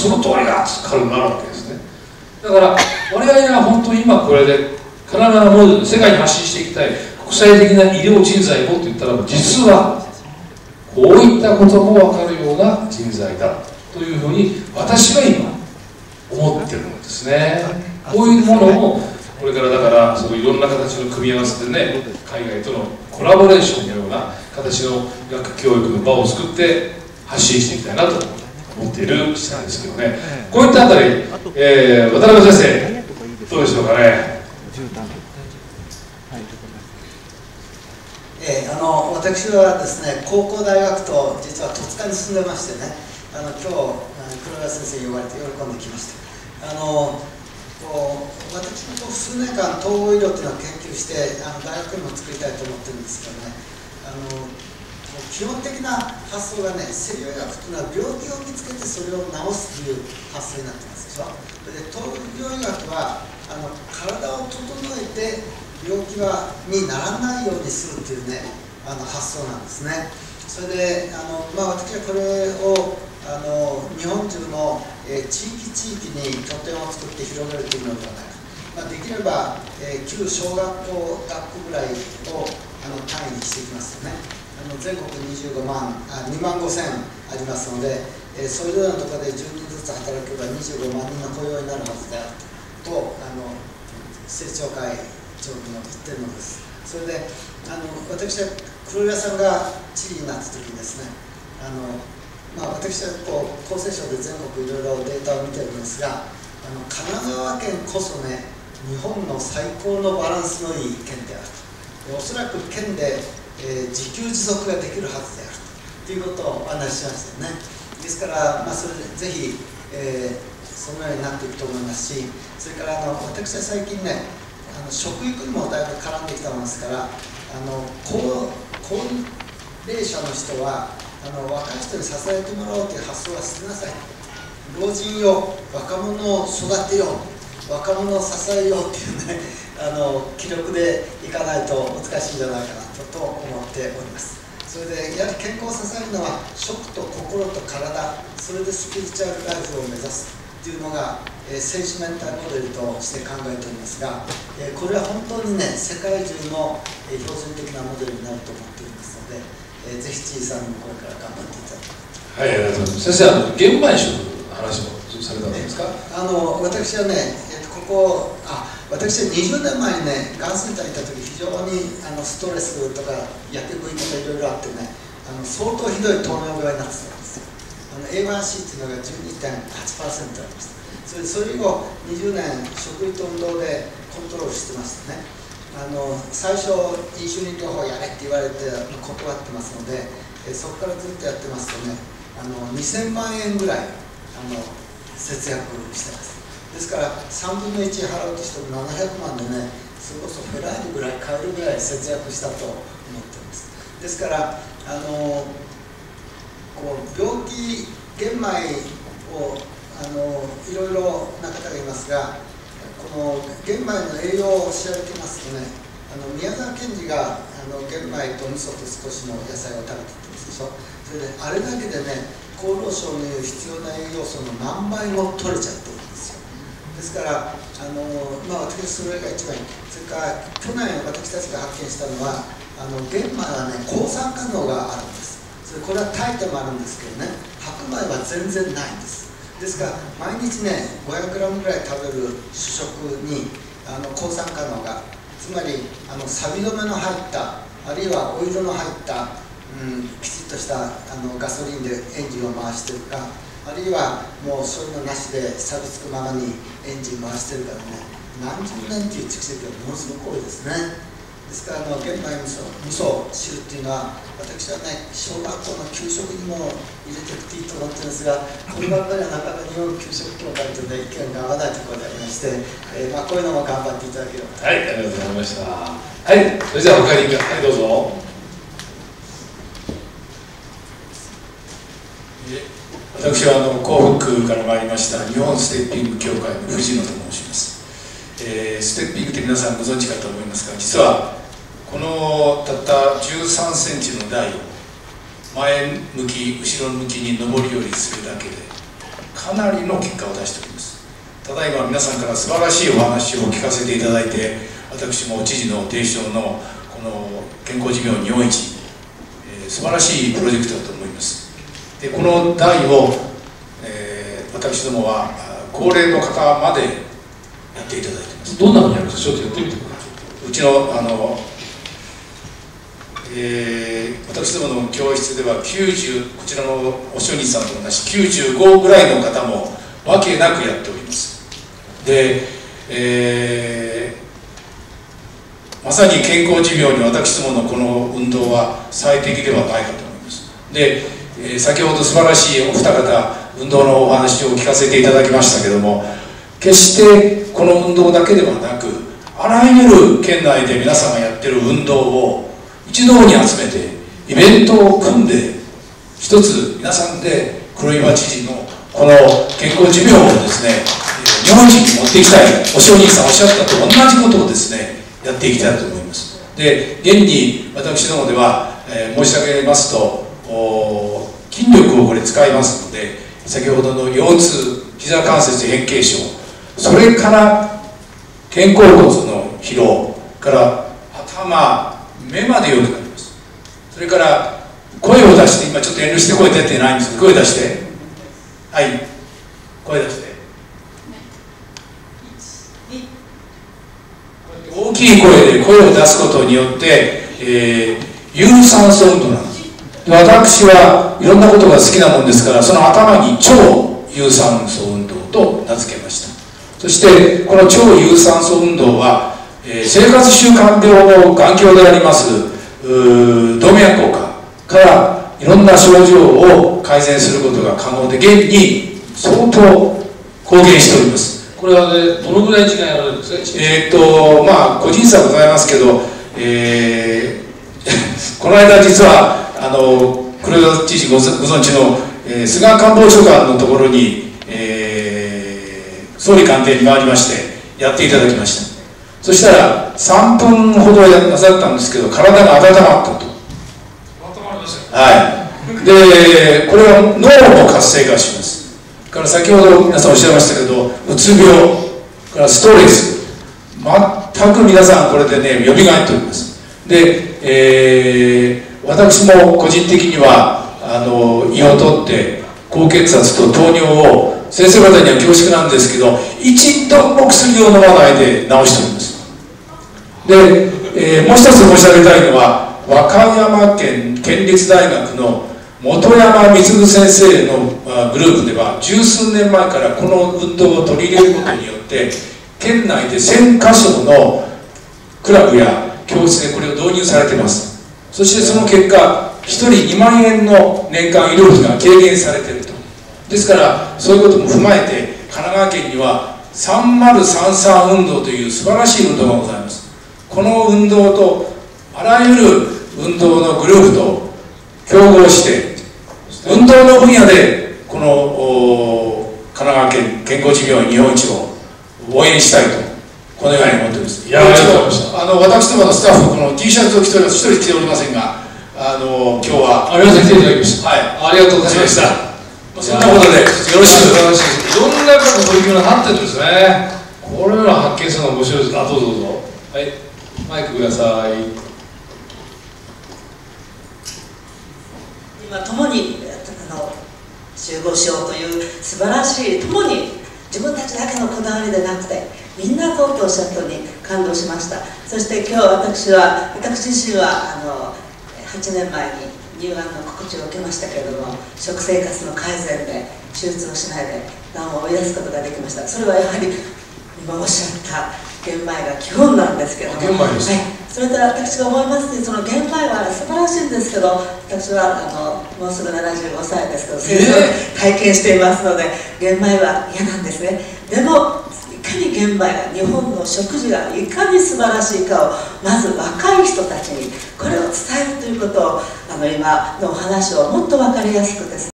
その通りだって彼になるわけですね。だから我々は本当に今これで必ず世界に発信していきたい国際的な医療人材もって言ったら、実はこういったことも分かるような人材だというふうに私は今思ってるんですね。こういうものもこれからだからそういろんな形の組み合わせでね、海外とのコラボレーションのような形の学教育の場を作って発信していきたいなと思っている次第ですけどね。こういったあたり、渡辺先生どうでしょうかね。 私はですね、高校大学と実は戸塚に住んでましてね、今日黒田先生に呼ばれて喜んできました。私も数年間統合医療っていうのを研究して大学にも作りたいと思ってるんですけどね、基本的な発想がね、西洋医学っていうのは病気を見つけてそれを治すという発想になってますでしょ。で東洋医学は体を整えて病気にならないようにするというね、発想なんですね。それで私はこれを日本中の地域地域に拠点を作って広げるというのではないか、できれば旧小学校学区ぐらいを単位にしていきますよね。全国2万5000ありますので、それぞれのところで10人ずつ働けば25万人の雇用になるはずであると政調会長も言ってるのです。それで私は黒岩さんが知事になった時にですね、私は厚生省で全国いろいろデータを見てるんですが、神奈川県こそね、日本の最高のバランスのいい県であると。おそらく県で、自給自足ができるはずであるということをお話ししましたよね。ですから、それでぜひ、そのようになっていくと思いますし、それから私は最近ね、食育にもだいぶ絡んできたものですから、高齢者の人は若い人に支えてもらおうという発想は捨てなさい。老人よ、若者を育てよう、若者を支えようというね、気力でいかないと難しいんじゃないかなと思っております。それでやはり健康を支えるのは食と心と体、それでスピリチュアルライフを目指すというのが政治メンタルモデルとして考えておりますが、これは本当にね、世界中の標準的なモデルになると思っておりますので、ぜひ知事さんにもこれから頑張っていただきたい。 はい、ありがとうございます。先生、玄米食の話もされたんですか。 私はね、私は20年前にね、がんセンターにいた時、非常にストレスとか焼け食いとかいろいろあってね、相当ひどい糖尿病になってたんですよ。A1C っていうのが 12.8% ありました。それ以後20年食事と運動でコントロールしてましたね。最初インシュリン療法やれって言われて断ってますので、そこからずっとやってますとね、2000万円ぐらい節約してます。ですから3分の1払うとしても700万でね、それこそフェラーリぐらい買えるぐらい節約したと思っています。ですから病気玄米をいろいろな方がいますが、この玄米の栄養を調べてますとね、宮沢賢治が玄米と味噌と少しの野菜を食べてたんですでしょ。それであれだけでね、厚労省の言う必要な栄養素の何倍も取れちゃってるんですよ。ですから私それが一番いい。それから去年私たちが発見したのは、玄米はね、抗酸化能があるんです。これは炊いてもあるんですけどね、白米は全然ないんです。ですから毎日ね 500g ぐらい食べる主食に抗酸化能が、つまり錆止めの入った、あるいはオイルの入った、きちっとしたガソリンでエンジンを回してるか、あるいはもうそういうのなしで錆びつくままにエンジン回してるからね、何十年という蓄積がものすごく多いですね。ですから玄米味噌汁っていうのは、私はね、小学校の給食にも入れていくといいと思ってるんですが、こればっかりはなかなか日本給食協会とね、意見が合わないところでありまして、こういうのも頑張っていただければと。 はい、ありがとうございました。はい、それじゃあお帰りください。どうぞ。私は港北から参りました日本ステッピング協会の藤野と申します。ステッピングって皆さんご存知かと思いますが、実はこのたった13センチの台を前向き後ろ向きに上り下りするだけでかなりの結果を出しております。ただいま皆さんから素晴らしいお話を聞かせていただいて、私も知事の提唱のこの健康寿命日本一、素晴らしいプロジェクトだと思います。でこの代を、私どもは高齢の方までやっていただいています。 どんなふうにやるんですか？ちょっとやってみてください。 うちの私どもの教室では90、こちらのお師匠さんと同じ95ぐらいの方もわけなくやっております。で、まさに健康寿命に私どものこの運動は最適ではないかと思います。で、先ほど素晴らしいお二方運動のお話を聞かせていただきましたけども、決してこの運動だけではなく、あらゆる県内で皆さんがやってる運動を一堂に集めてイベントを組んで、一つ皆さんで黒岩知事のこの健康寿命をですね、日本一に持っていきたい、お師匠さんおっしゃったと同じことをですねやっていきたいと思います。で現に私どもでは、申し上げますと筋力をこれ使いますので、先ほどの腰痛、膝関節変形症、それから肩甲骨の疲労から頭、目まで良くなります。それから声を出して、今ちょっと遠慮して声出てないんですけど、声出して、はい、声出して、大きい声で声を出すことによって、有酸素運動なんです。で私はいろんなことが好きなもんですから、その頭に超有酸素運動と名付けました。そしてこの超有酸素運動は、生活習慣病の眼鏡であります動脈硬化からいろんな症状を改善することが可能で、現に相当貢献しております。 これはね、どのぐらい時間やられるんですか？ まあ個人差ございますけど、この間実は黒岩知事ご存知の、菅官房長官のところに、総理官邸に回りましてやっていただきました。そしたら3分ほどなさったんですけど、体が温まったと。 温まりますよ。 はい。でこれは脳も活性化します。から先ほど皆さんおっしゃいましたけど、うつ病からストレス、全く皆さんこれでねよみがえっております。で、私も個人的には胃を取って高血圧と糖尿を先生方には恐縮なんですけど、一度も薬を飲まないで治しております。で、もう一つ申し上げたいのは、和歌山県県立大学の本山貢先生のグループでは十数年前からこの運動を取り入れることによって県内で1000カ所のクラブや教室でこれを導入されています。そしてその結果1人2万円の年間医療費が軽減されていると。ですからそういうことも踏まえて神奈川県には3033運動という素晴らしい運動がございます。この運動とあらゆる運動のグループと競合して運動の分野でこの神奈川県健康寿命日本一を応援したいとこのように思っております。 いや、ありがとうございました。 私どものスタッフこの T シャツを着ております。一人着ておりませんが、今日は皆さん来ていただきました。 はい、 ありがとうございました。 そんなことでよろしくお願いします。 いろんなこと取り組みがなってるんですね。これら発見するのが面白いです。どうぞどうぞ。はい、マイクください。 今共に集合しようという素晴らしい、共に自分たちだけのこだわりでなくてみんなとおっしゃったのに感動しました。そして今日私自身は8年前に乳がんの告知を受けましたけれども、食生活の改善で手術をしないでがんを追い出すことができました。それはやはり今おっしゃった玄米が基本なんですけども、 玄米です、 はい、それから私が思いますに、その玄米は素晴らしいんですけど、私はもうすぐ75歳ですけど戦争を体験していますので、玄米は嫌なんですね。でもいかに玄米が、日本の食事がいかに素晴らしいかをまず若い人たちにこれを伝えるということを今のお話をもっと分かりやすくですね